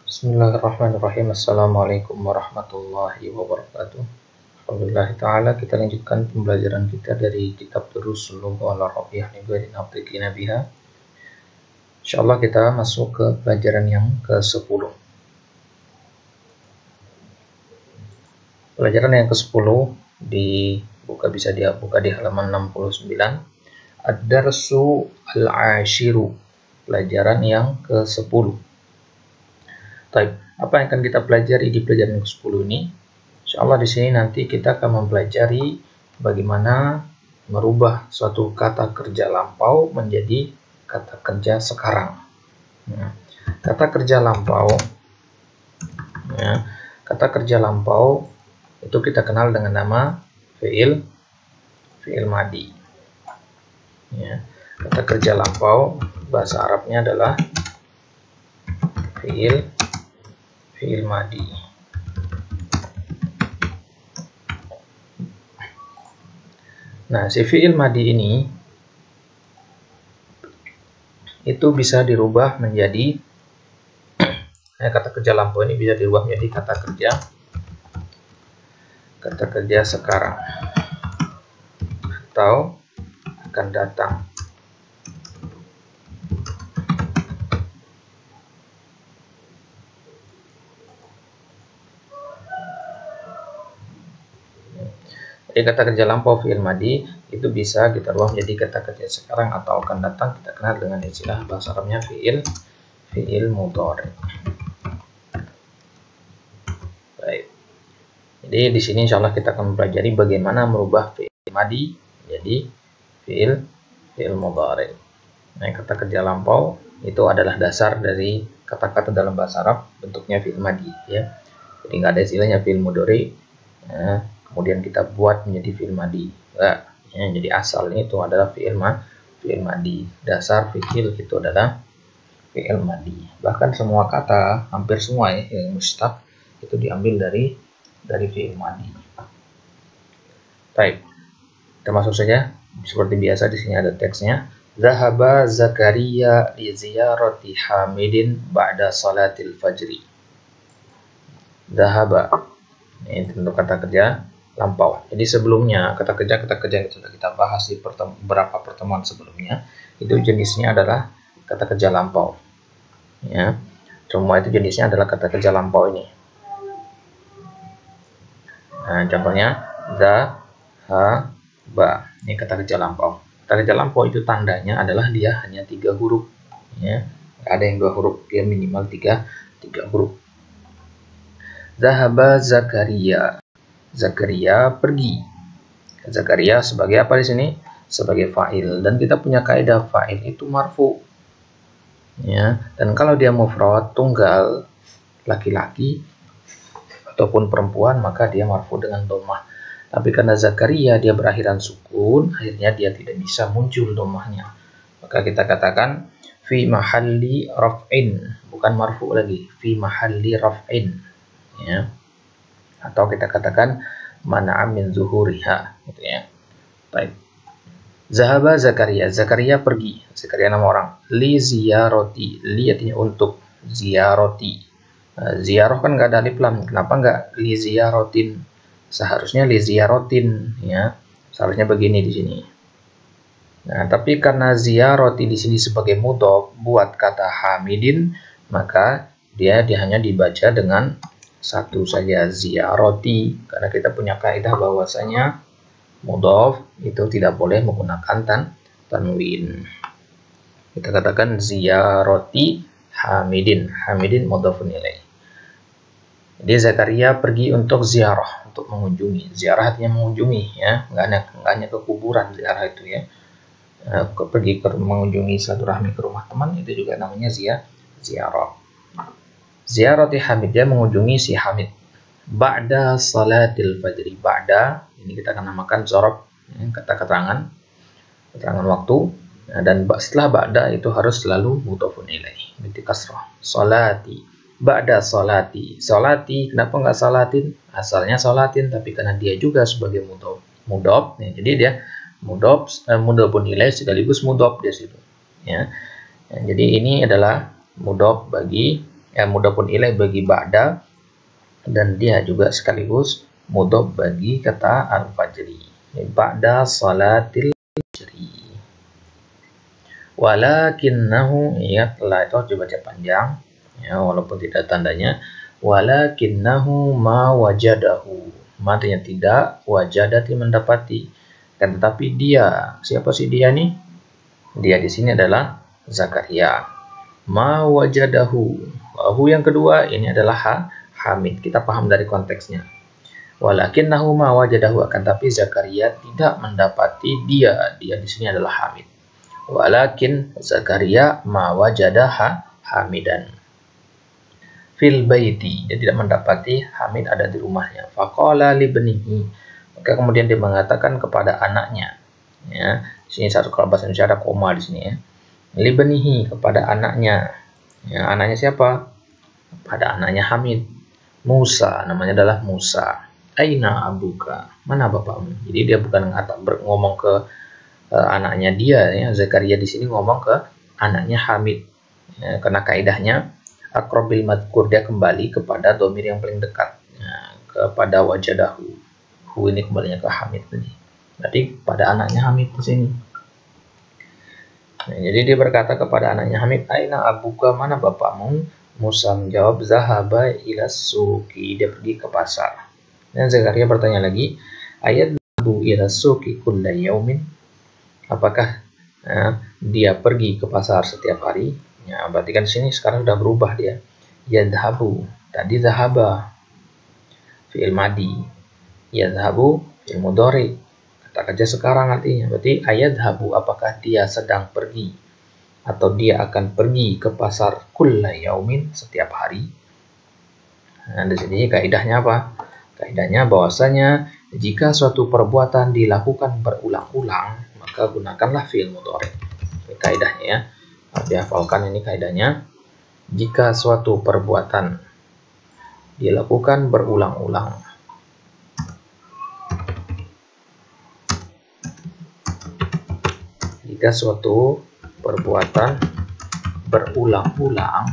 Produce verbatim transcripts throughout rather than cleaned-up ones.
Bismillahirrahmanirrahim. Assalamualaikum warahmatullahi wabarakatuh. Alhamdulillah ta'ala, kita lanjutkan pembelajaran kita dari kitab Durusul Lughah al-Arabiyyah li ghairi naṭiqina biha. Insyaallah kita masuk ke pelajaran yang ke sepuluh. Pelajaran yang ke sepuluh dibuka bisa dia buka di halaman enam puluh sembilan. Ad-darsu al-ashiru, pelajaran yang ke sepuluh. Baik, apa yang akan kita pelajari di pelajaran yang ke sepuluh ini? Insyaallah di sini nanti kita akan mempelajari bagaimana merubah suatu kata kerja lampau menjadi kata kerja sekarang. Nah, kata kerja lampau, ya, kata kerja lampau itu kita kenal dengan nama fi'il, fi'il madi. Ya, kata kerja lampau bahasa Arabnya adalah fi'il fi'il madi. Nah, si fi'il madi ini itu bisa dirubah menjadi eh, kata kerja lampau ini bisa dirubah menjadi kata kerja kata kerja sekarang atau akan datang. Jadi kata kerja lampau fi'il madi itu bisa kita rubah menjadi kata kerja sekarang atau akan datang. Kita kenal dengan istilah bahasa Arabnya fi'il fi'il mudhari. Baik. Jadi di sini insyaallah kita akan mempelajari bagaimana merubah fi'il madi menjadi fi'il fi'il mudhari. Nah, kata kerja lampau itu adalah dasar dari kata-kata dalam bahasa Arab bentuknya fi'il madi, ya. Jadi nggak ada istilahnya fi'il mudhari. Ya, kemudian kita buat menjadi fi'il madi. Nah, ya, jadi asalnya itu adalah fi'il ma, fi'il madi. Dasar fi'il itu adalah fi'il madi. Bahkan semua kata, hampir semua ya, yang mustaq itu diambil dari dari fi'il madi. Baik. Kita masuk saja. Seperti biasa di sini ada teksnya. Zahaba Zakaria li ziyarati Hamidin ba'da salatil fajri. Zahaba. Ini tentu kata kerja lampau. Jadi sebelumnya kata kerja kata kerja yang sudah kita bahas di pertem beberapa pertemuan sebelumnya itu jenisnya adalah kata kerja lampau. Ya, semua itu jenisnya adalah kata kerja lampau ini. Nah, contohnya za, ha, ba. Ini kata kerja lampau. Kata kerja lampau itu tandanya adalah dia hanya tiga huruf. Ya, nggak ada yang dua huruf. Dia minimal tiga tiga huruf. Zahaba Zakaria. Zakaria pergi. Zakaria sebagai apa di sini? Sebagai fa'il. Dan kita punya kaidah fa'il itu marfu. Ya, dan kalau dia mufrad tunggal laki-laki ataupun perempuan maka dia marfu dengan dhammah. Tapi karena Zakaria dia berakhiran sukun, akhirnya dia tidak bisa muncul dhammahnya. Maka kita katakan fi mahalli raf'in, bukan marfu lagi, fi mahalli raf'in. Ya, atau kita katakan mana'a min zuhuriha, gitu ya. Baik. Zahaba Zakaria, Zakaria pergi. Zakaria nama orang. Li ziyarati, li artinya untuk, ziyarati. Uh, ziarah kan nggak ada alif lam. Kenapa nggak li ziyaratin? Seharusnya li ziyaratin, ya. Seharusnya begini di sini. Nah, tapi karena ziyarati di sini sebagai mudhof buat kata Hamidin, maka dia, dia hanya dibaca dengan satu saja, ziyarati, karena kita punya kaidah bahwasanya mudhof itu tidak boleh menggunakan tan tanwin. Kita katakan ziyarati Hamidin, Hamidin mudhofun ilaih. Jadi Zakaria pergi untuk ziarah, untuk mengunjungi. Ziarah artinya mengunjungi, ya, nggak hanya nggak hanya ke kuburan ziarah itu, ya. Ke, pergi ke mengunjungi silaturahmi ke rumah teman itu juga namanya zia ziarah. Ziyarati Hamid, dia mengunjungi si Hamid. Ba'da salatil fajri. Ba'da, ini kita akan namakan zorob, ya, kata keterangan, keterangan waktu. Nah, dan setelah ba'da itu harus selalu mudhofun ilaih, binti kasrah. Salati. Ba'da salati. Salati, kenapa nggak salatin? Asalnya salatin, tapi karena dia juga sebagai mudhof. Mudhof, ya, jadi dia mudhof, eh, mudhofun ilaih sekaligus mudhof di situ. Ya. Ya, jadi ini adalah mudhof bagi Ya, mudhofun ilaih bagi ba'da, dan dia juga sekaligus mudhof bagi kata al-fajri. Ba'da salatil fajri. Walakinnahu, ingat lah itu harus dibaca panjang ya, walaupun tidak tandanya. Walakinnahu ma wajadahu, artinya tidak, wajadati mendapati, kan tetapi dia, siapa sih dia nih? Dia di sini adalah Zakaria. Ma wajadahu, hu yang kedua ini adalah ha, Hamid. Kita paham dari konteksnya. Walakinnahu ma wajadahu, akan tapi Zakaria tidak mendapati dia. Dia di sini adalah Hamid. Walakin Zakaria ma wajadaha Hamidan fil baiti, dia tidak mendapati Hamid ada di rumahnya. Faqala li bnihi, maka kemudian dia mengatakan kepada anaknya. Ya, di sini satu kalau bahasa Indonesia ada koma di sini ya. Li bnihi, kepada anaknya. Ya, anaknya siapa? Pada anaknya Hamid. Musa, namanya adalah Musa. Aina abuka, mana bapakmu? Jadi dia bukan ngata, ngomong ke uh, anaknya dia ya. Zakaria di sini ngomong ke anaknya Hamid. Ya, karena kaidahnya akrobil madkur, dia kembali kepada domir yang paling dekat ya, kepada wajadahu. Hu ini kembalinya ke Hamid tadi. Berarti pada anaknya Hamid di sini. Nah, jadi dia berkata kepada anaknya Hamid, aina abuka, mana bapakmu? Musa menjawab, zahaba ila suki, dia pergi ke pasar. Dan Zakaria bertanya lagi, ayat bu ila suki kulla yaumin, apakah eh, dia pergi ke pasar setiap hari? Ya, berarti kan di sini sekarang sudah berubah dia. Yadhabu, tadi zahaba fi'il madi, yadhabu fi'il mudhari. Kata kerja sekarang artinya. Berarti ayadhabu, apakah dia sedang pergi atau dia akan pergi ke pasar kulla yaumin, setiap hari. Nah, di sini kaidahnya apa? Kaidahnya bahwasanya jika suatu perbuatan dilakukan berulang-ulang, maka gunakanlah fi'il mudhari. Ini kaidahnya ya. Harus dihafalkan ini kaidahnya. Jika suatu perbuatan dilakukan berulang-ulang, jika suatu perbuatan berulang-ulang,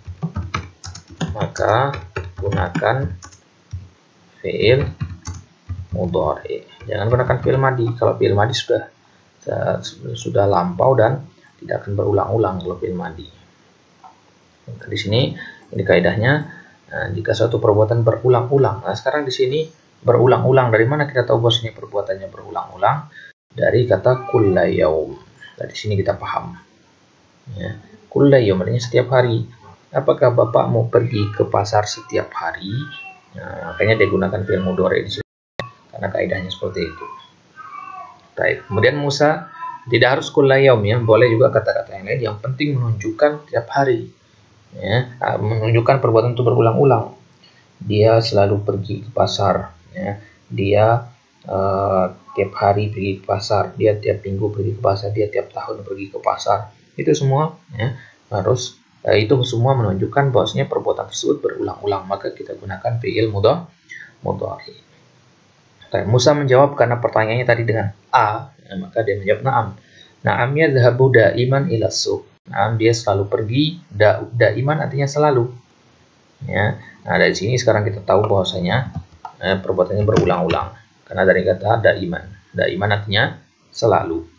maka gunakan fi'il mudhari. Jangan gunakan fi'il madi. Kalau fi'il madi sudah sudah lampau dan tidak akan berulang-ulang kalau fi'il madi. Nah, di sini ini kaidahnya, nah, jika suatu perbuatan berulang-ulang. Nah, sekarang di sini berulang-ulang, dari mana kita tahu bahwa ini perbuatannya berulang-ulang? Dari kata kulla yaum. Dari sini kita paham. Ya, kulla yaum artinya setiap hari. Apakah bapakmu pergi ke pasar setiap hari? Nah, makanya dia gunakan fi'il mudhari di sini karena kaidahnya seperti itu. Baik. Kemudian Musa, tidak harus kulla yaum ya, boleh juga kata-kata yang lain, yang penting menunjukkan tiap hari ya, menunjukkan perbuatan itu berulang-ulang. Dia selalu pergi ke pasar ya, dia uh, tiap hari pergi ke pasar, dia tiap minggu pergi ke pasar, dia tiap tahun pergi ke pasar. Itu semua ya, harus uh, itu semua menunjukkan bahwasanya perbuatan tersebut berulang-ulang, maka kita gunakan fi'il mudhari. Musa menjawab karena pertanyaannya tadi dengan a, ya, maka dia menjawab na'am. Na'am yadhhabu da'iman ila suq. Na'am, dia selalu pergi. Da, da'iman artinya selalu. Ya. Nah, dari sini sekarang kita tahu bahwasanya eh, perbuatannya berulang-ulang. Karena dari kata da'iman. Da'iman artinya selalu.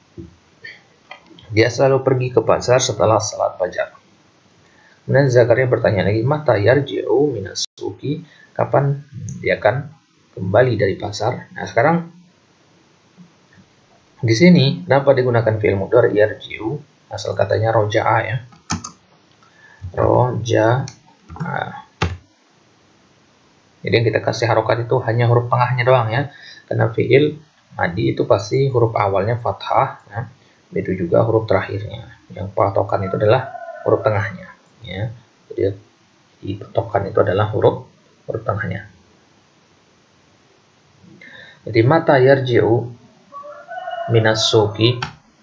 Dia selalu pergi ke pasar setelah salat fajar. Kemudian Zakaria bertanya lagi, mata yarji'u minas suqi, kapan dia akan kembali dari pasar? Nah, sekarang di sini kenapa digunakan fi'il mudhari yarji'u? Asal katanya roja'a ya. Roja'a. Jadi yang kita kasih harokat itu hanya huruf tengahnya doang ya. Karena fi'il madi itu pasti huruf awalnya fathah ya. Begitu juga huruf terakhirnya. Yang patokan itu adalah huruf tengahnya ya. Jadi di patokan itu adalah huruf huruf tengahnya. Jadi mata yarji'u minas suqi,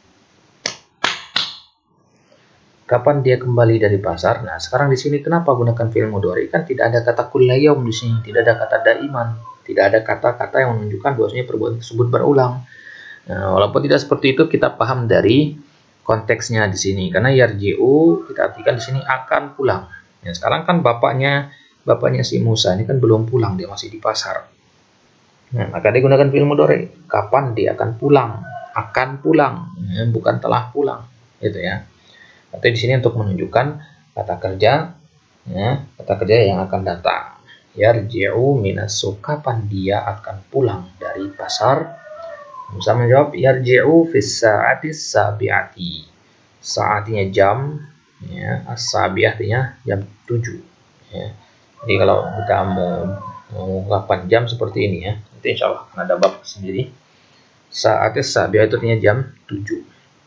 kapan dia kembali dari pasar? Nah, sekarang di sini kenapa gunakan fi'il mudhari? Kan tidak ada kata kulla yaum di sini, tidak ada kata da'iman, tidak ada kata-kata yang menunjukkan bahwasanya perbuatan tersebut berulang. Nah, walaupun tidak seperti itu, kita paham dari konteksnya di sini. Karena yarji'u kita artikan di sini akan pulang. Ya, sekarang kan bapaknya bapaknya si Musa ini kan belum pulang, dia masih di pasar. Nah, maka digunakan fi'il mudhari. Kapan dia akan pulang? Akan pulang, ya, bukan telah pulang, gitu ya. Atau di sini untuk menunjukkan kata kerja, ya, kata kerja yang akan datang. Yarji'u minasu, kapan dia akan pulang dari pasar? Musa menjawab, yarji'u fis sa'ati sabi'ati. Saatnya jam, ya, as-sabi'ah artinya jam tujuh. Ya. Jadi kalau kita mau mengungkapkan jam seperti ini ya, nanti insya Allah akan ada bab sendiri. Sa'ati sabi'ah itu artinya jam tujuh.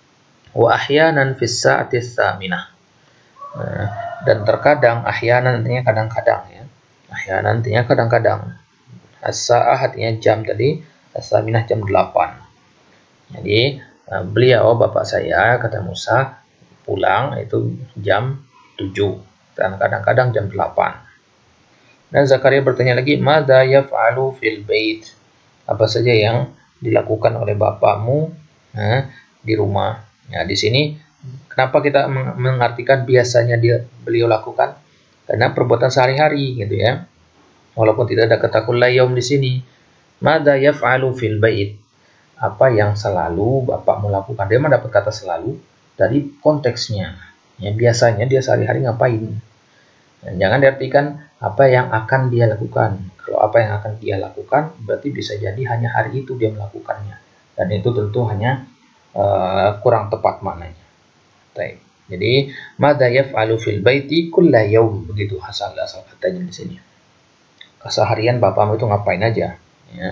Wa ahyanan fis sa'ati tsaminah. Nah, dan terkadang, ahyanan artinya kadang-kadang ya. Ahyanan artinya kadang-kadang. As-sa'ah artinya jam tadi, as-tsaminah jam delapan. Jadi beliau, bapak saya, kata Musa, pulang itu jam tujuh dan kadang-kadang jam delapan. Dan Zakaria bertanya lagi, "Madza yaf'alu fil bait?" Apa saja yang dilakukan oleh bapakmu nah, di rumah. Nah, di sini kenapa kita mengartikan biasanya dia beliau lakukan? Karena perbuatan sehari-hari gitu ya. Walaupun tidak ada kata kulla yaum di sini. Madza yaf'alu fil bait? Apa yang selalu bapakmu lakukan? Dia mendapat kata selalu dari konteksnya. Ya, biasanya dia sehari-hari ngapain? Dan jangan diartikan apa yang akan dia lakukan. Kalau apa yang akan dia lakukan, berarti bisa jadi hanya hari itu dia melakukannya. Dan itu tentu hanya uh, kurang tepat maknanya. Baik. Jadi, madza yaf'alu fil baiti kulla yaum, begitu asal asal katanya di sini. Keseharian bapakmu itu ngapain aja? Ya.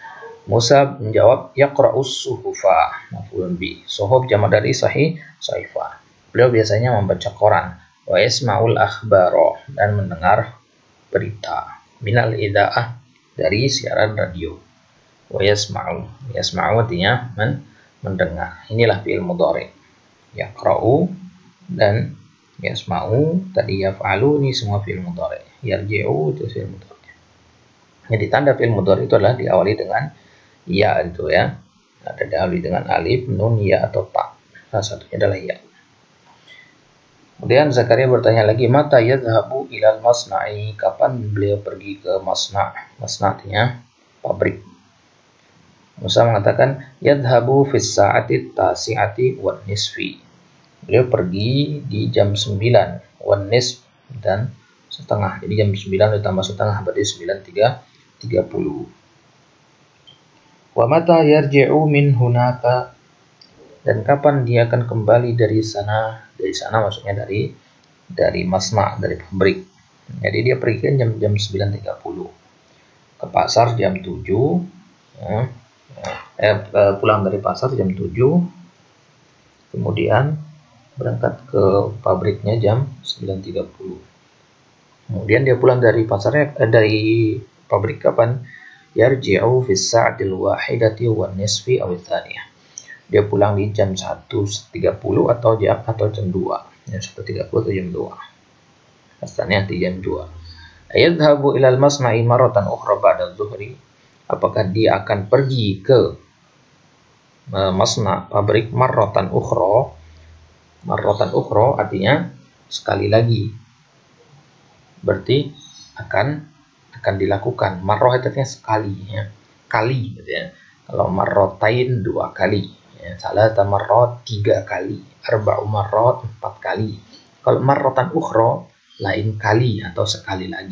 Musa menjawab, yaqra'us suhufa, maf'ulun bi. Suhuf jamak dari sahih, sahifah. Beliau biasanya membaca koran. Wa yasma'ul akhbaro, dan mendengar berita. Minal ida'ah, dari siaran radio. Wa yasma'u, yasma'u artinya men mendengar. Inilah fi'il mudhari. Yaqra'u dan yasma'u, tadi yaf'alu, ini semua fi'il mudhari. Yarji'u itu fi'il mudhari. Jadi tanda fi'il mudhari itu adalah diawali dengan ya itu ya. Ada diawali dengan alif, nun, ya atau ta. Salah satunya adalah ya. Kemudian Zakaria bertanya lagi, mata yadhhabu ilal masna'i, kapan beliau pergi ke masna'? Masna' artinya pabrik. Musa mengatakan yadhhabu fis sa'ati tasi'ati wan nisfi. Beliau pergi di jam sembilan wan nisf dan setengah. Jadi jam sembilan ditambah setengah berarti sembilan tiga puluh. Wa mata yarji'u min hunaka, dan kapan dia akan kembali dari sana? Dari sana maksudnya dari dari masna', dari pabrik. Jadi dia pergi kan jam jam sembilan tiga puluh. Ke pasar jam tujuh. Ya. Eh, pulang dari pasar jam tujuh. Kemudian berangkat ke pabriknya jam sembilan tiga puluh. Kemudian dia pulang dari pasarnya eh, dari pabrik kapan? Yarji'u fis sa'atil wahidati wan nisfi aw tsaniyah. Dia pulang di jam satu tiga puluh atau jam atau jam dua. Jam satu tiga puluh atau jam dua. Asalnya di jam dua. Ayadhabu ilal masna'i maratan ukhra ba'da dhuhri. Apakah dia akan pergi ke uh, masna' pabrik maratan ukhra? Maratan ukhra artinya sekali lagi. Berarti akan akan dilakukan. Marrah itu artinya sekali ya. Kali gitu ya. Kalau marrotain dua kali. Ya, salah marrot tiga kali, arba'u marrot empat kali. Kalau marrotan ukhra lain kali atau sekali lagi.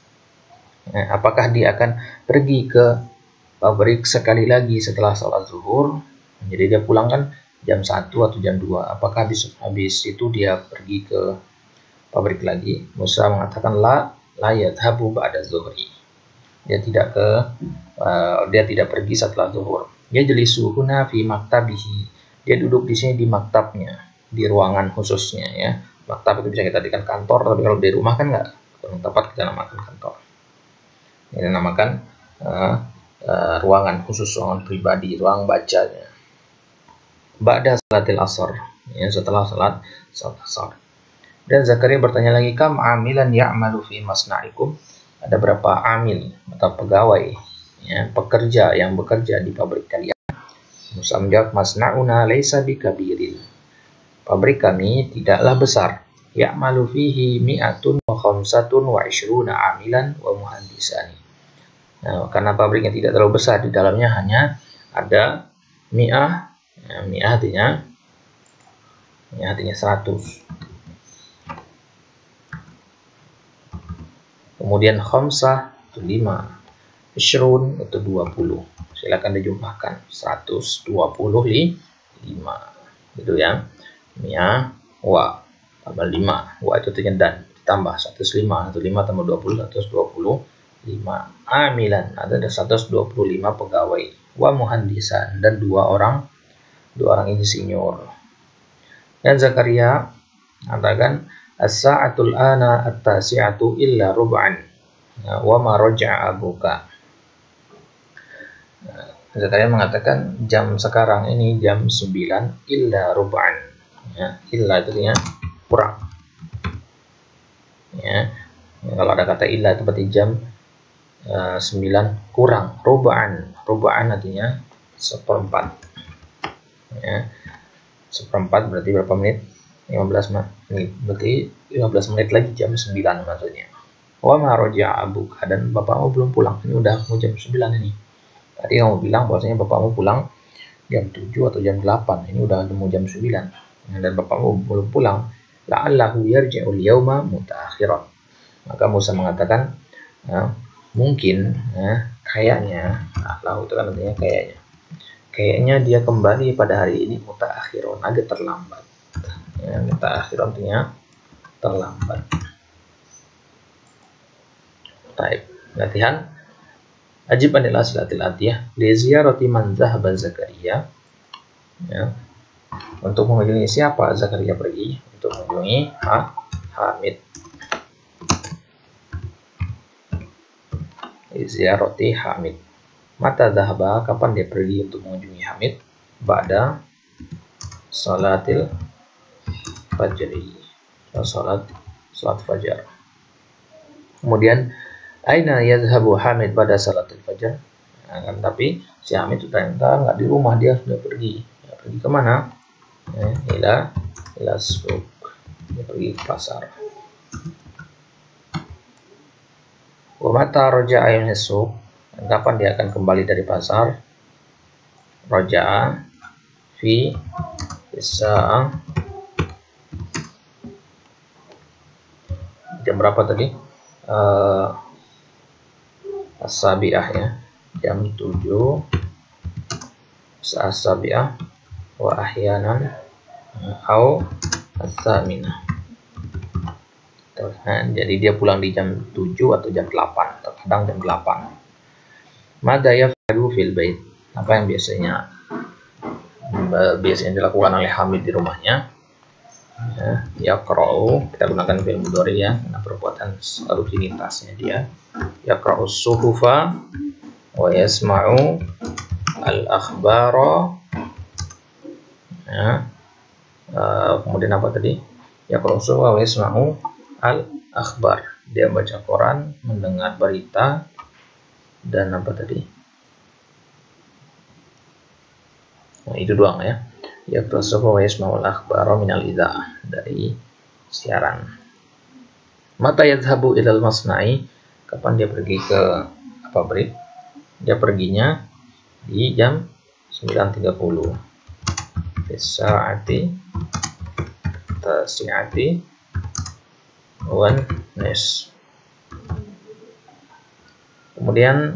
Ya, apakah dia akan pergi ke pabrik sekali lagi setelah sholat zuhur? Jadi dia pulang kan jam satu atau jam dua. Apakah habis habis itu dia pergi ke pabrik lagi? Musa mengatakan la la yadhabu ba'da zuhri. Dia tidak ke uh, dia tidak pergi setelah zuhur. Dia jelisuhuna fi maktabihi. Dia duduk di sini di maktabnya, di ruangan khususnya ya. Maktab itu bisa kita jadikan kantor, tapi kalau di rumah kan nggak tempat kita namakan kantor. Ini namakan uh, uh, ruangan khusus, ruangan pribadi, ruang bacanya. Ba'da salatil asar, ya, setelah salat salat asar. Dan Zakaria bertanya lagi, kam amilan ya'malu fi masna'ikum? Ada berapa amil atau pegawai, ya, pekerja yang bekerja di pabrik kalian? Musa menjawab, masna'una laisa bikabirin. Pabrik kami tidaklah besar. ya'malu fihi mi'atun wa khamsatun wa ishruna amilan wa muhandisani. Nah, karena pabriknya tidak terlalu besar, di dalamnya hanya ada mi'ah, ya, mi'ah artinya mi'ah artinya seratus. Kemudian khamsah itu lima, ishrun itu dua puluh. Silakan dijumlahkan, seratus dua puluh lima. Gitu ya. Mi'ah wa tambah lima. Wa itu artinya dan, ditambah seratus lima, seratus lima tambah dua puluh, seratus dua puluh lima. Amilan, ada seratus dua puluh lima pegawai. Wa muhandisan, dan dua orang dua orang insinyur. Dan Zakaria katakan as-sa'atul ana at-tasi'atu illa rub'an wa ma raja'a abuka. Zakaria mengatakan jam sekarang ini jam sembilan illa rub'an. Ya, illa itu artinya kurang. Ya, kalau ada kata illa itu berarti jam uh, sembilan kurang. Rub'an, rub'an artinya seperempat. Ya, seperempat berarti berapa menit? lima belas menit. Berarti lima belas menit lagi jam sembilan maksudnya. Wa ma raja'a abuka, dan bapakmu belum pulang. Ini udah mau jam sembilan ini. Tadi kamu bilang bahwasanya bapakmu pulang jam tujuh atau jam delapan. Ini udah mau jam sembilan. Dan bapakmu belum pulang. La'allahu yarji'ul yawma mutaakhiran. Maka Musa mengatakan ya, mungkin ya, kayaknya, la'allahu itu kan artinya kayaknya. Kayaknya dia kembali pada hari ini mutaakhiran, agak terlambat. Ya, mutaakhiran artinya terlambat. Baik, latihan. Ajib anil aslatil atiyah li ziyarati man dhahaba Zakaria. Ya. Untuk mengunjungi siapa Zakaria pergi? Untuk mengunjungi ha, Hamid. Li ziyarati Hamid. Mata dhahaba, kapan dia pergi untuk mengunjungi Hamid? Ba'da salatil fajri. Salat salat fajar. Kemudian aina yazhabu Hamid pada salatul fajar. Nah, kan, tapi si Hamid itu ternyata nggak di rumah, dia sudah pergi. Ya, pergi kemana? Ya, ila ila suq. Dia pergi ke pasar. Wa mata raja'a min suq. Kapan dia akan kembali dari pasar? Raja'a fi sa'ah. Jam berapa tadi? Uh, As-sabi'ah ya, jam tujuh as-sabi'ah wa ahyanan au as-saminah. Jadi dia pulang di jam tujuh atau jam delapan, terkadang jam delapan. Madza yaf'alu fil bait. Apa yang biasanya biasanya dilakukan oleh Hamid di rumahnya? Ya, yaqra'u, kita gunakan fi'il mudhari ya, karena perbuatan rutinitasnya dia. Yaqra'u suhufa wa yasma'u al-akhbara. Ya. Uh, kemudian apa tadi? Yaqra'u suhufa wa yasma'u al-akhbar. Dia baca koran, mendengar berita, dan apa tadi? Nah, itu doang ya. Yaqra'u suhufa wa yasma'u al-akhbara minal idha'ah, dari siaran. Mata yadhhabu ilal masna'i, kapan dia pergi ke pabrik? Dia perginya di jam sembilan tiga puluh. Fisa'ati tasi'ati wan nis. Kemudian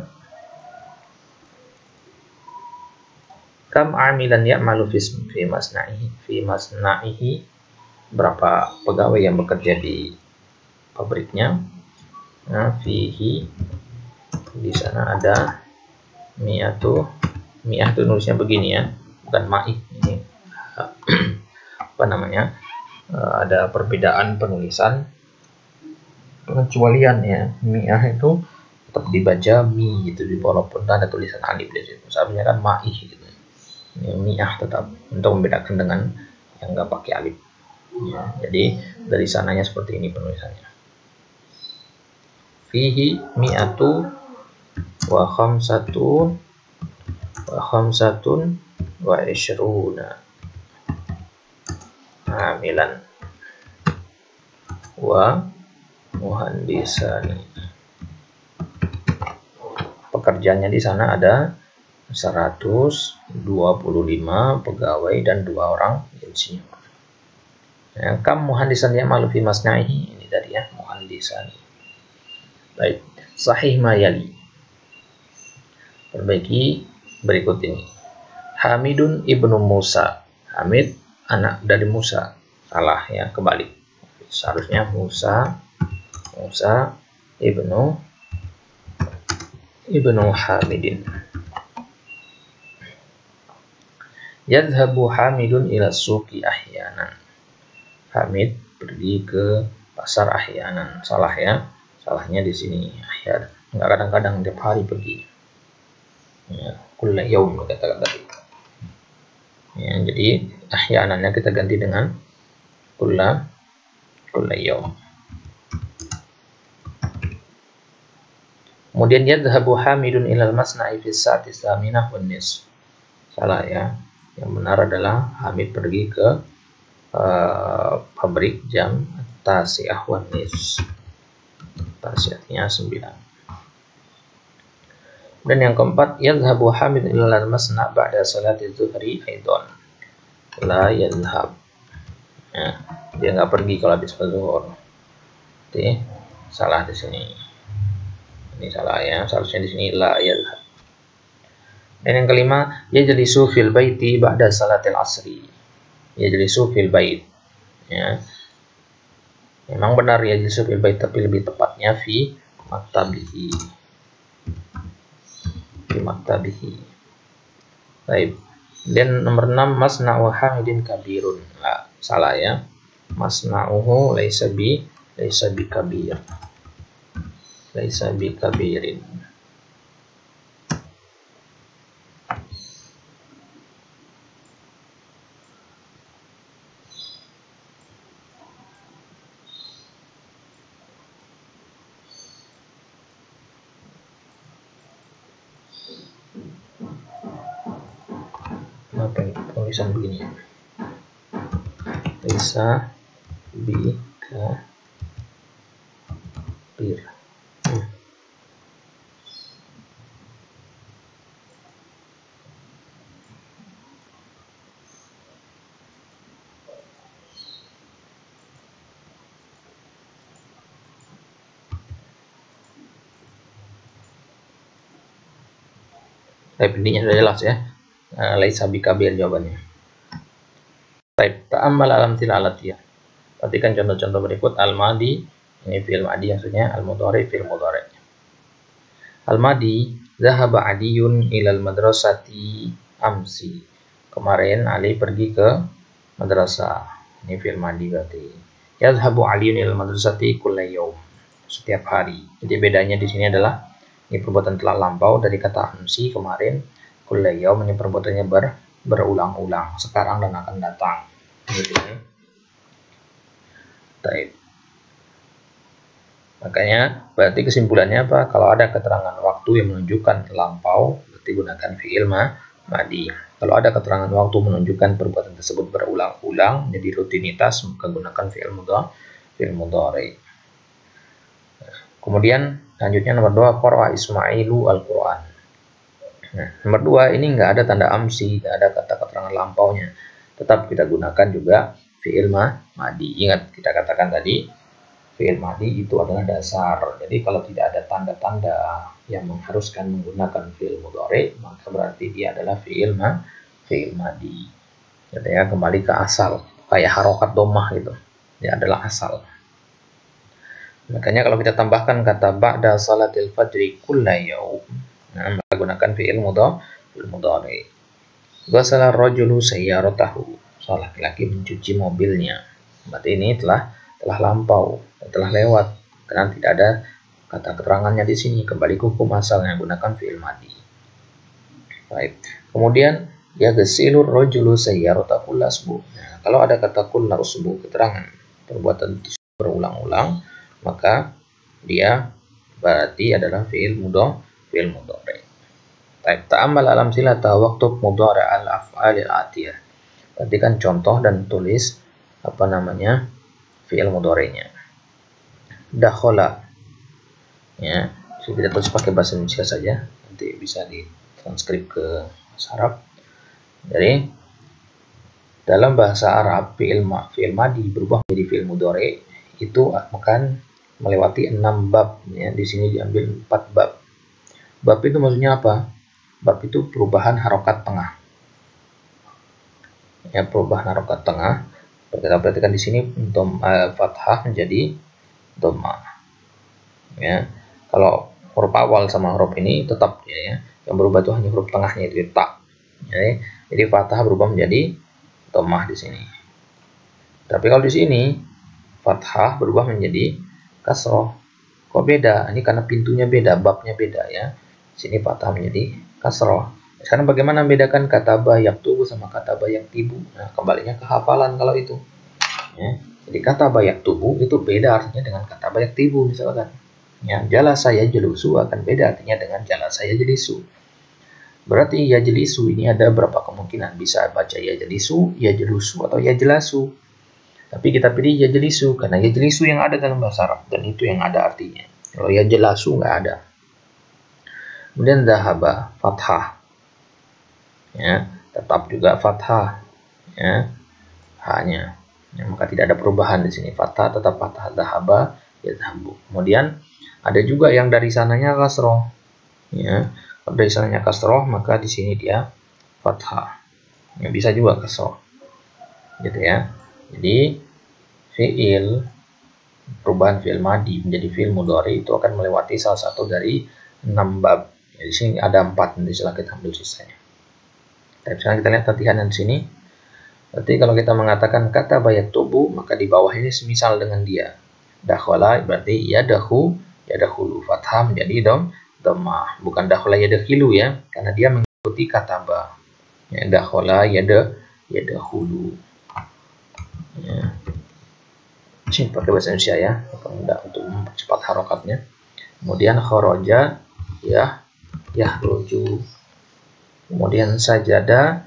kam amilan ya'malu fi masna'ihi fi masna'ihi, berapa pegawai yang bekerja di pabriknya? Nah, fihi, di sana ada mi'atu. Mi'ah itu nulisnya begini ya, bukan ma'i. Ini apa namanya? Ada perbedaan penulisan, pengecualian ya. Mi'ah itu tetap dibaca mi gitu, walaupun ada tulisan alif di situ. Seharusnya kan ma'i gitu. Ini mi'ah tetap, untuk membedakan dengan yang nggak pakai alif. Ya, jadi dari sananya seperti ini penulisannya. Fihi mi'atu wa khamsatun wa khamsatun wa ishruna amilan. wa muhandisan. Pekerjaannya di sana ada seratus dua puluh lima pegawai dan dua orang insinyur. Ya, kam muhandisan ya'malu fi masna'ihi, ini tadi ya, muhandisan. Baik, sahih ma yali. Perbaiki berikut ini. Hamidun ibnu Musa. Hamid anak dari Musa. Salah ya, kebalik. Seharusnya Musa Musa ibnu ibnu Hamidin. Yadhhabu Hamidun ila suqi ahyanan. Hamid pergi ke pasar ahyanan. Salah ya. Salahnya di sini ahyan. Enggak kadang-kadang, tiap hari pergi. Ya, kulla yaum kata tadi. Ya, jadi ahyanannya kita ganti dengan kulla kulla yaum. Kemudian yadhhabu Hamidun ilal masna'i fi sa'ati tsaminah wan nisf. Salah ya. Yang benar adalah Hamid pergi ke uh, pabrik jam tasi'ah wan nisf. Tasi'ahnya sembilan. Dan yang keempat, yadhhabu Hamid ilal masna' ba'da salati zuhri aidan. La yadhhab. Ya, dia nggak pergi kalau habis zuhur. Jadi salah di sini. Ini salah ya, seharusnya di sini la yadhhab. Dan yang kelima, yajlisu fil baiti ba'da salatil asri. Yajlisu fil bait. Ya. Memang benar yajlisu fil bait, tapi lebih tepatnya fi maktabihi. Fi maktabihi. Baik. Dan nomor enam, masna'u Hamidin kabirun. Nah, salah ya. Masna'uhu laisa bi laisa bi kabir. Laisa bi kabirin. Kenapa ini tulisan begini? Laisa bi kabir. Hmm. Tapi intinya sudah jelas ya. Uh, Laisa bikabir jawabannya. Baik, ta'ammal alam tilalatiyah. Perhatikan contoh-contoh berikut. Al-madi, ini fi'il madi maksudnya, al-mudhari fi'il mudhari. Al-madi, zahaba Adiyun ilal madrasati amsi. Kemarin Ali pergi ke madrasah. Ini fi'il madi berarti. Yazhabu Aliyun ilal madrasati kulla yaum. Setiap hari. Jadi bedanya di sini adalah ini perbuatan telah lampau dari kata amsi kemarin, kulla yaum ini perbuatannya ber, berulang-ulang, sekarang dan akan datang. Gitu ya. Baik. Makanya berarti kesimpulannya apa? Kalau ada keterangan waktu yang menunjukkan lampau, berarti gunakan fi'il madi. Kalau ada keterangan waktu menunjukkan perbuatan tersebut berulang-ulang, jadi rutinitas, maka gunakan fi'il mudhari. Fi'il mudhari. Kemudian lanjutnya nomor dua, qara'a Ismailu Al-Quran. Nah, nomor dua ini nggak ada tanda amsi, nggak ada kata keterangan lampaunya. Tetap kita gunakan juga fi'il madi. Ingat kita katakan tadi fi'il madi itu adalah dasar. Jadi kalau tidak ada tanda-tanda yang mengharuskan menggunakan fi'il mudhari, maka berarti dia adalah fi'il ma, fi'il madi. Jadi ya kembali ke asal, kayak harokat domah gitu. Dia adalah asal. Makanya kalau kita tambahkan kata ba'da salatil fajri kulla yaum, nah, maka gunakan fi'il mudhari. Ghasala rajulu sayyaratahu. Seorang laki-laki mencuci mobilnya. Berarti ini telah telah lampau, telah lewat, karena tidak ada kata keterangannya di sini. Kembali ke hukum asalnya, gunakan fi'il madi. Baik. Kemudian ya ghasilur rajulu sayyaratahu lasbu. Nah, kalau ada kata kulla usbu, keterangan perbuatan berulang-ulang, maka dia berarti adalah fi'il mudhari, fi'il mudhari. Baik, ta'ammal alam silata waktu mudhari al-af'alil atiyah. Perhatikan contoh dan tulis apa namanya fi'il mudhari'nya. dakhala. Ya, jadi kita tulis pakai bahasa Indonesia saja, nanti bisa ditranskrip ke bahasa Arab. Jadi dalam bahasa Arab fi'il ma fi'il madi berubah menjadi fi'il mudhari itu akan melewati enam bab. Ya, di sini diambil empat bab. Bab itu maksudnya apa? Bab itu perubahan harokat tengah. Ya, perubahan harokat tengah. Kita perhatikan di sini dom, uh, fathah menjadi dhamma. Ya, kalau huruf awal sama huruf ini tetap ya, ya. Yang berubah itu hanya huruf tengahnya itu ta. Ya, jadi fathah berubah menjadi dhammah di sini. Tapi kalau di sini fathah berubah menjadi kasroh. Kok beda? Ini karena pintunya beda, babnya beda ya. Sini fathah menjadi kasroh. Sekarang bagaimana membedakan kataba yaktubu sama kataba yaktibu? Nah, kembalinya ke hafalan kalau itu. Ya. Jadi kataba yaktubu itu beda artinya dengan kataba yaktibu misalkan. Ya, jala saya jelusu akan beda artinya dengan jala saya jelisu. Berarti ya jelisu ini ada berapa kemungkinan? Bisa baca ya jelisu, ya jelusu, atau ya jelasu. Tapi kita pilih ya jelisu karena ya jelisu yang ada dalam bahasa Arab dan itu yang ada artinya. Kalau ya jelasu nggak ada. Kemudian dhahaba fathah. Ya, tetap juga fathah. Ya, hanya. Ya, maka tidak ada perubahan di sini. Fathah tetap fathah. Dhahaba yadhabu. Kemudian ada juga yang dari sananya kasroh. Ya, kalau dari sananya kasroh maka di sini dia fathah. Ya, bisa juga kasroh. Gitu ya. Jadi fiil perubahan fiil madi menjadi fiil mudhari itu akan melewati salah satu dari enam bab. Ya, di sini ada empat, nanti silahkan kita ambil sisanya. Tapi sekarang kita lihat latihan di sini. Berarti kalau kita mengatakan kata bayat tubuh, maka di bawah ini semisal dengan dia. Dakhala berarti ya dahu, ya dahulu. Fathah menjadi dom, dhammah. Bukan dakhala ya dakhilu ya, karena dia mengikuti kata ba. Ya, dakhala ya da, ya dahulu. Ya. Ini pakai bahasa Indonesia ya, untuk mempercepat harokatnya. Kemudian kharaja ya, yahruju. Kemudian sajada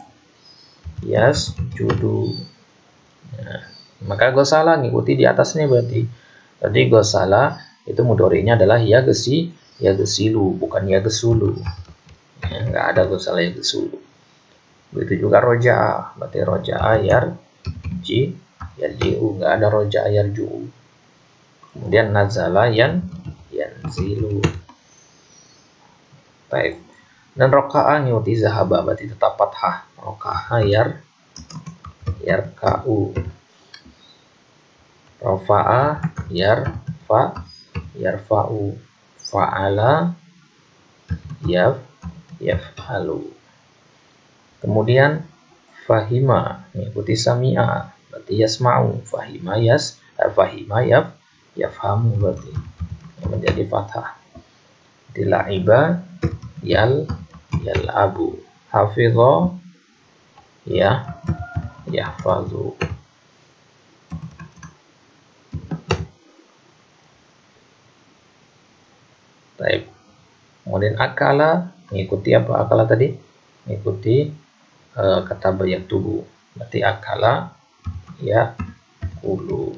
yasjudu. Nah, maka gosala ngikuti di atasnya berarti. Berarti gosala itu mudhari'nya adalah ya gesi, ya gesilu, bukan ya gesulu. Ya, nggak ada gosala ya gesulu. Begitu juga roja'a, berarti roja'a yarji, yarji'u, nggak ada roja'a yarju'u. Kemudian nazala yan, yanzilu. Baik. Dan roka'a ngikuti zahaba berarti tetap fathah. Roka'a yar yarka'u. Rafa'a yarfa yarfa'u. Fa'ala yaf yaf'alu. Kemudian fahima mengikuti sami'a berarti yasma'u. Fahima yas fahima yaf yafhamu berarti yang menjadi fathah. Tila'iba yal yal'abu. Hafidha ya yahfazu. Baik. Kemudian akala mengikuti apa akala tadi? Mengikuti uh, kata bayak tubuh. Berarti akala ya kulu.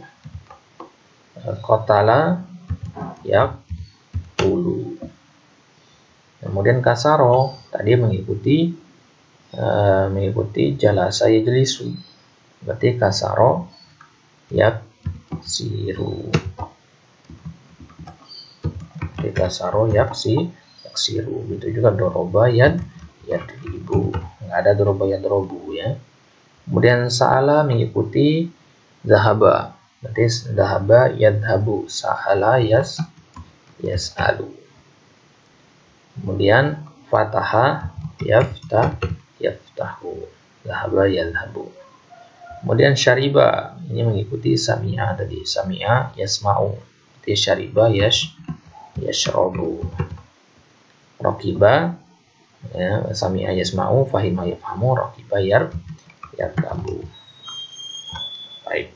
Qatala ya kulu. Kemudian kasaro tadi mengikuti uh, mengikuti jalasa yajlisu. Berarti kasaro yaksiru. Berarti kasaro yaksi yaksiru. Itu juga doroba yad yadribu. Nggak ada doroba yadrobu ya. Kemudian sa'ala mengikuti zahaba. Berarti zahaba yadhabu. Sa'ala yas yas'alu. Kemudian fataha yaftah yaftahu. Zahaba yadhabu. Kemudian syariba ini mengikuti sami'a tadi. Sami'a yasma'u. Berarti syariba yash yashrabu. Raqiba ya, sami'a yasma'u, fahima yafhamu, raqiba yar yarkabu. Baik.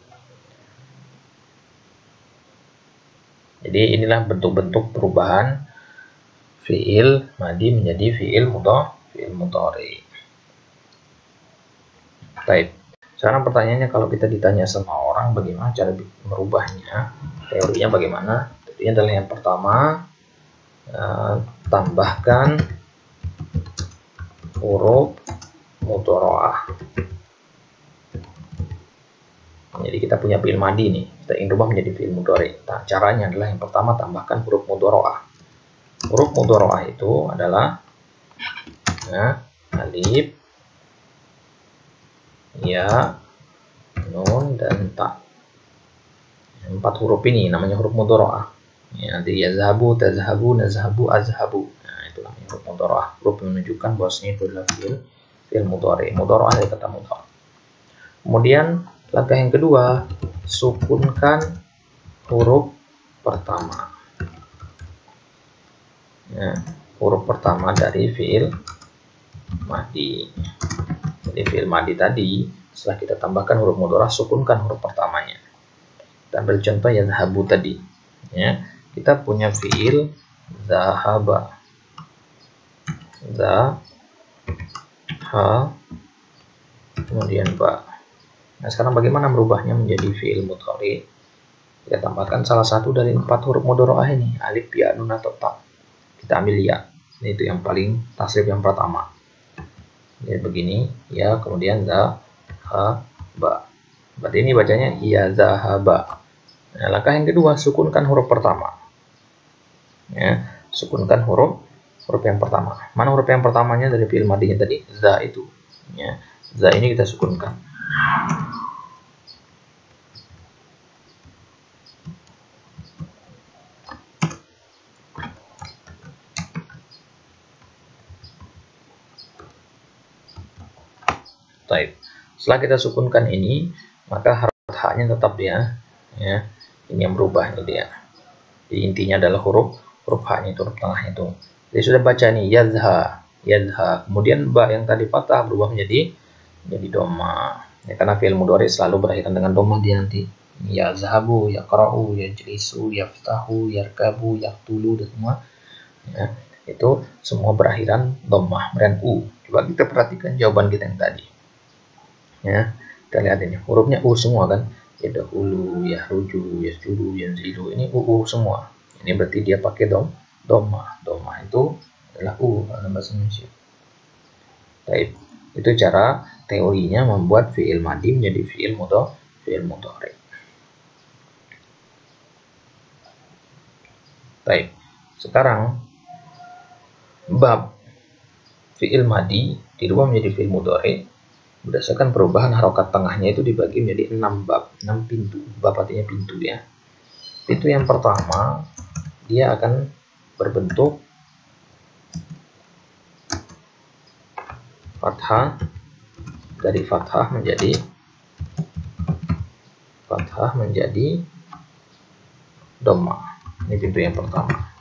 Jadi inilah bentuk-bentuk perubahan fiil madi menjadi fiil mudhari, fiil mudhari. Baik. Sekarang pertanyaannya kalau kita ditanya sama orang bagaimana cara merubahnya, teorinya bagaimana? Ini adalah yang pertama, uh, tambahkan huruf mudharaah. Jadi kita punya fi'il madi nih, kita ingin rubah menjadi fi'il mudhari. Nah, caranya adalah yang pertama tambahkan huruf mudharaah. Huruf mudharaah itu adalah ya, alif, ya, nun, dan ta. Empat huruf ini namanya huruf mudharaah. Ya, nanti yazhabu, tazhabu, nazhabu, azhabu. Nah, itu namanya huruf mudharaah. Huruf menunjukkan bahwasanya itu adalah fi'il fi'il mudhari. Mudharaah dari kata mudhari. Kemudian langkah yang kedua, sukunkan huruf pertama. Ya, huruf pertama dari fi'il madi. Jadi fi'il madi tadi, setelah kita tambahkan huruf mudharaah, sukunkan huruf pertamanya. Kita ambil contoh ya zahabu tadi. Ya, kita punya fi'il zahaba. Za, ha, kemudian ba. Nah, sekarang bagaimana merubahnya menjadi fi'il mudhari? Kita tambahkan salah satu dari empat huruf mudharaah ini, alif, ya, nun, atau ta. Kita ambil ya, ini itu yang paling tasrif yang pertama. Jadi begini, ya, kemudian za, ha, ba. Berarti ini bacanya ya zahaba. Nah, langkah yang kedua, sukunkan huruf pertama. Ya, sukunkan huruf huruf yang pertama. Mana huruf yang pertamanya dari fi'il madinya tadi? Za itu. Ya, za ini kita sukunkan. Baik. Setelah kita sukunkan ini, maka harakat haknya tetap ya. Ya, ini yang berubah ini dia. Jadi intinya adalah huruf huruf haknya itu, huruf tengahnya itu. Jadi sudah baca nih yazha, yazha. Kemudian ba yang tadi fathah berubah menjadi menjadi dhamma. Ya, karena fi'il mudhari selalu berakhiran dengan dhamma dia nanti. Ya zahabu, ya qara'u, ya jlisu, yaftahu, yarkabu, yaktulu, dan semua. Ya, itu semua berakhiran dhammah dan u. Coba kita perhatikan jawaban kita yang tadi. Ya, kita lihat ini hurufnya u semua kan. Ya dahulu, ya ruju, ya sudu, ya zilu, ini u, u semua. Ini berarti dia pakai dom, dhamma. Dhamma itu adalah u dalam bahasa Indonesia. Baik, itu cara teorinya membuat fi'il madi menjadi fi'il mudhari, fi'il mudhari. Baik, sekarang bab fi'il madi dirubah menjadi fi'il mudhari berdasarkan perubahan harokat tengahnya itu dibagi menjadi enam bab, enam pintu. Bab artinya pintu ya. Pintu yang pertama dia akan berbentuk fathah, dari fathah menjadi fathah menjadi dhamma. Ini pintu yang pertama.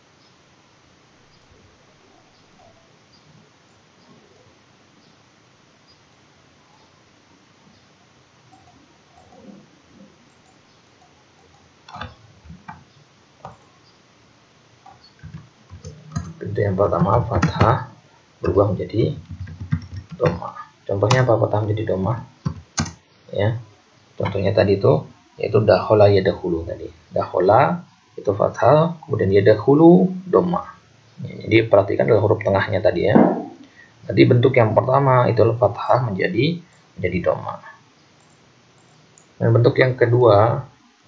Pintu yang pertama fathah berubah menjadi dhamma. Contohnya apa fathah menjadi dhamma? Ya, contohnya tadi itu yaitu dakhala yadkhulu tadi. Dakhala itu fathah, kemudian yadkhulu dhamma. Ya, jadi perhatikan adalah huruf tengahnya tadi ya. Tadi bentuk yang pertama itu fathah menjadi menjadi dhamma. Dan bentuk yang kedua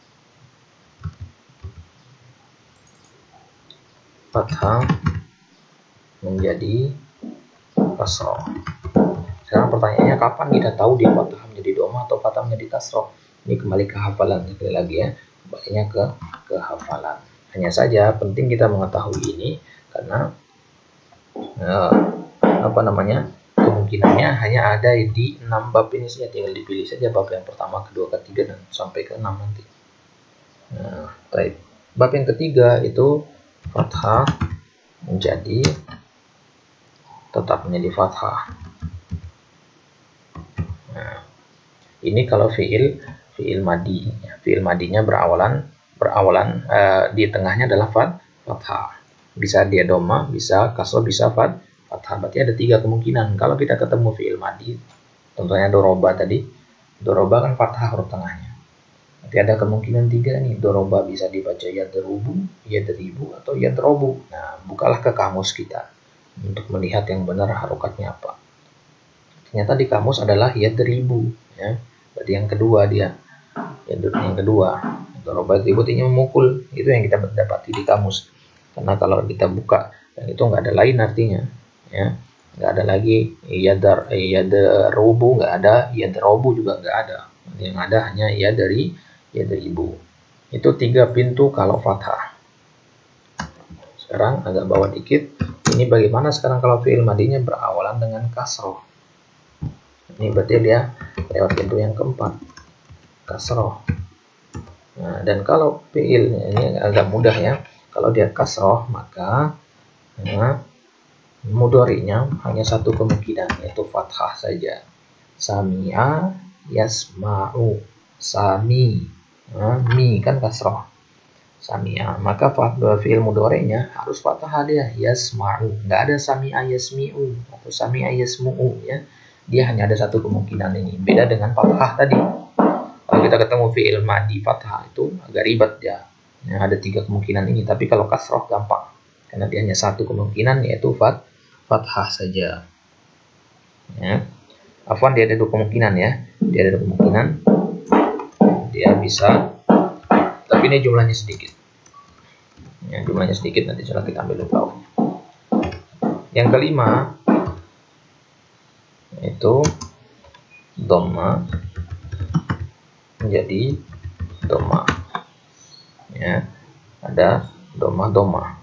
fathah menjadi kasroh. Sekarang pertanyaannya kapan kita tahu dia fathah menjadi dhamma atau fathah menjadi kasroh? Ini kembali ke hafalan sekali lagi ya. Kembalinya ke ke hafalan. Hanya saja penting kita mengetahui ini karena eh, apa namanya? Kemungkinannya hanya ada di enam bab ini saja, tinggal dipilih saja bab yang pertama, kedua, ketiga, dan sampai ke enam nanti. Nah, baik. Bab yang ketiga itu fathah menjadi tetap menjadi fathah. Nah, ini kalau fiil fiil madi, fiil madinya berawalan berawalan uh, di tengahnya adalah fathah. Bisa dia dhamma, bisa kasroh, bisa fathah. Berarti ada tiga kemungkinan. Kalau kita ketemu fiil madi, contohnya doroba tadi, doroba kan fathah huruf tengahnya. Nanti ada kemungkinan tiga nih, doroba bisa dibaca yadrubu, yadribu, atau yadrobu. Nah, bukalah ke kamus kita untuk melihat yang benar harokatnya apa. Ternyata di kamus adalah yadribu, ya. Berarti yang kedua dia, yang kedua, doroba yadribu artinya memukul. Itu yang kita dapati di kamus. Karena kalau kita buka, yang itu nggak ada lain artinya, ya. Nggak ada lagi yadar, yadrubu nggak ada, yadrobu juga nggak ada. Yang ada hanya ya dari ya dari ibu. Itu tiga pintu kalau fathah. Sekarang agak bawah dikit. Ini bagaimana sekarang kalau fi'il madinya berawalan dengan kasroh. Ini berarti dia lewat pintu yang keempat, kasroh. Nah, dan kalau fi'il ini agak mudah ya. Kalau dia kasroh maka nah, mudhari'nya hanya satu kemungkinan, yaitu fathah saja. Sami'a yasma'u, sami, nah, mi kan kasroh, sami'a, maka fi'il mudhari'nya harus fathah dia, yasma'u. Nggak ada sami'a yasmi'u atau sami'a yasmu'u, ya. Dia hanya ada satu kemungkinan ini, beda dengan fathah tadi. Kalau kita ketemu fi'il madi fathah itu agak ribet ya, yang ada tiga kemungkinan ini. Tapi kalau kasroh gampang, karena dia hanya satu kemungkinan, yaitu fat fathah saja, ya. Afwan, dia ada dua kemungkinan ya. Dia ada dua kemungkinan. Dia bisa, tapi ini jumlahnya sedikit. Ya, jumlahnya sedikit, nanti coba kita ambil bawahnya. Yang kelima itu dhamma menjadi dhamma. Ya, ada dhamma-dhamma.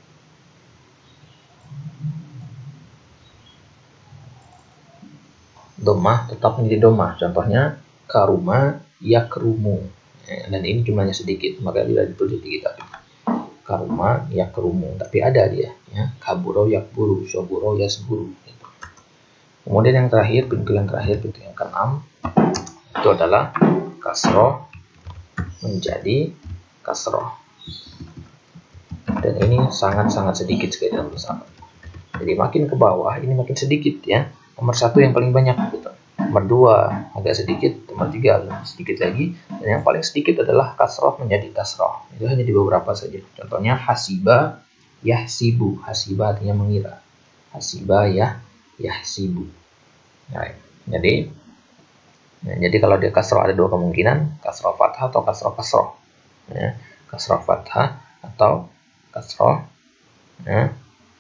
Domah tetap menjadi domah. Contohnya karuma yakrumu, ya, dan ini jumlahnya sedikit, maka tidak ditulis di kitab. Karuma yakrumu, tapi ada dia, ya. Kaburo yakburu, soburo yasburu, gitu. Kemudian yang terakhir, pintu yang terakhir, pintu yang keenam, itu adalah kasroh menjadi kasroh, dan ini sangat-sangat sedikit sekali dalam bersama. Jadi makin ke bawah ini makin sedikit, ya. Nomor satu yang paling banyak, gitu. Nomor dua agak sedikit, nomor tiga sedikit lagi, dan yang paling sedikit adalah kasroh menjadi kasroh. Itu hanya di beberapa saja. Contohnya hasiba yahsibu, hasiba artinya mengira, hasiba yah yahsibu. Nah, jadi, nah, jadi kalau dia kasroh ada dua kemungkinan, kasroh fathah atau kasroh kasroh, ya. Kasroh fathah atau kasroh, ya.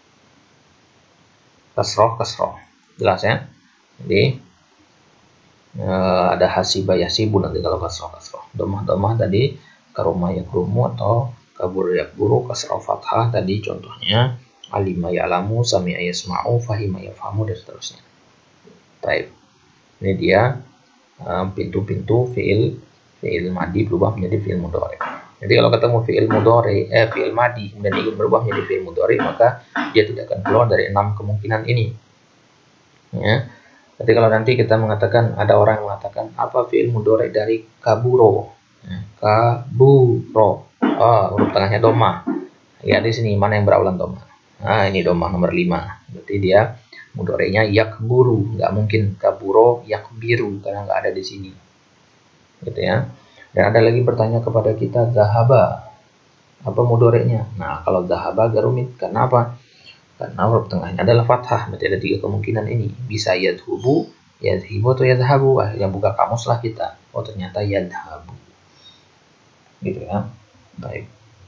Kasroh kasroh. Jelas ya. Jadi uh, ada hasiba yasibu nanti kalau kasroh kasroh. Domah-domah tadi karuma yakrumu atau kabur yakburu, kasroh fathah tadi contohnya alima ya'lamu, sami'a yasma'u, fahima yafhamu, dan seterusnya. Baik. Ini dia pintu-pintu uh, fi'il fi'il madi berubah menjadi fi'il mudhari. Jadi kalau ketemu fi'il mudhari eh fi'il madi dan ingin berubah menjadi fi'il mudhari, maka dia tidak akan keluar dari enam kemungkinan ini. Ya, jadi kalau nanti kita mengatakan, ada orang yang mengatakan apa fi'il mudhari dari kaburo, ya, kaburo, oh, huruf tengahnya doma, ya. Di sini mana yang berawalan doma? Nah, ini doma nomor lima, berarti dia mudhari'nya yakburu, nggak mungkin kaburo yakbiru karena nggak ada di sini, gitu ya. Dan ada lagi bertanya kepada kita, zahaba, apa mudhari'nya? Nah, kalau zahaba agak rumit, karena apa? Karena huruf tengahnya adalah fathah, berarti ada tiga kemungkinan ini. Bisa yadhubu, yadhibu, atau yadhabu. Yang buka kamus lah kita. Oh, ternyata yadhabu, gitu ya. Baik.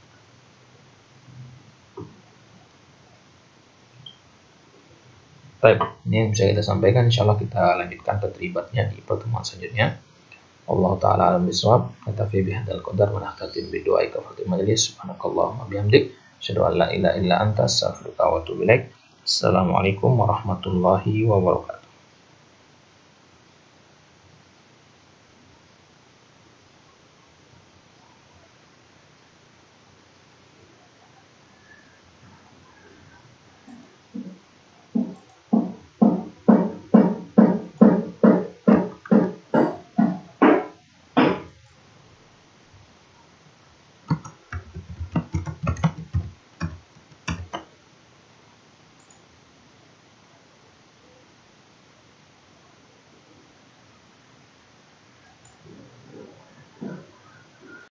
Baik, ini yang bisa kita sampaikan. Insya Allah kita lanjutkan tadribatnya di pertemuan selanjutnya. Allah Ta'ala alam bisawab. Natafi bihadal qadar wa nahtatim bidu'ai kafatul majlis. Subhanakallahumma bihamdik. Asyhadu an la ilaha illa anta, astaghfiruka wa atubu ilaik. Assalamualaikum warahmatullahi wabarakatuh.